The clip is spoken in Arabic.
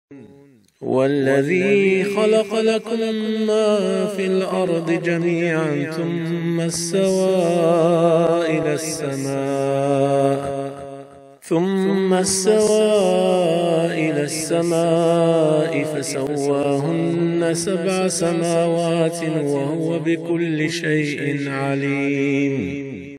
والذي خلق لكم ما في الأرض جميعا ثم استوى إلى السماء فسواهن 7 سماوات وهو بكل شيء عليم.